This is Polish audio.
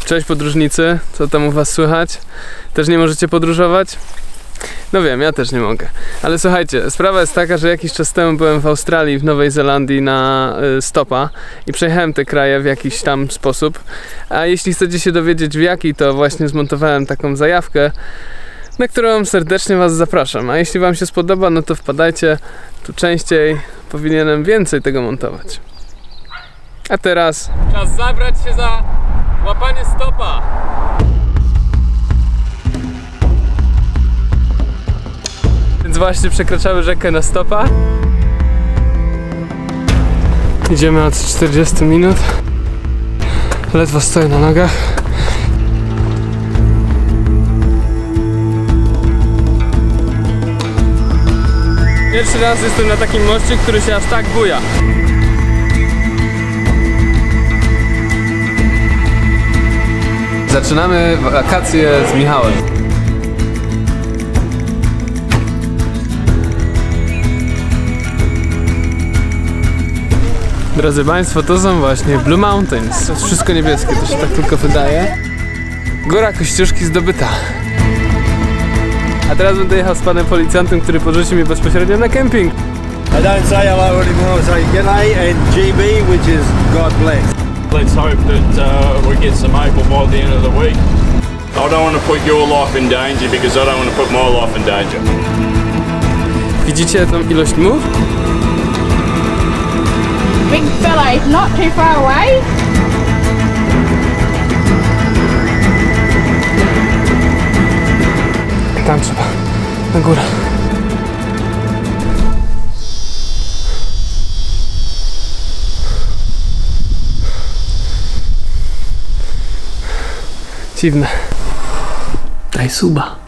Cześć podróżnicy, co tam u was słychać? Też nie możecie podróżować? No wiem, ja też nie mogę. Ale słuchajcie, sprawa jest taka, że jakiś czas temu byłem w Australii, w Nowej Zelandii na stopa i przejechałem te kraje w jakiś tam sposób. A jeśli chcecie się dowiedzieć w jaki, to właśnie zmontowałem taką zajawkę, na którą serdecznie was zapraszam. A jeśli wam się spodoba, no to wpadajcie tu częściej, powinienem więcej tego montować. A teraz czas zabrać się za łapanie stopa. Więc właśnie przekraczały rzekę na stopa. Idziemy od 40 minut. Ledwo stoję na nogach. Pierwszy raz jestem na takim moście, który się aż tak buja. Zaczynamy wakacje z Michałem. Drodzy Państwo, to są właśnie Blue Mountains. To jest wszystko niebieskie, to się tak tylko wydaje. Góra Kościuszki zdobyta. A teraz będę jechał z panem policjantem, który porzuci mnie bezpośrednio na kemping. I don't say hello anymore, I say g'day and GB, which is God bless. Let's hope that we get some maple by the end of the week. I don't want to put your life in danger because I don't want to put my life in danger. Widzicie tą ilość mów? Big fella is not too far away. Tam trzeba, na górę. Dziwne. Daj suba.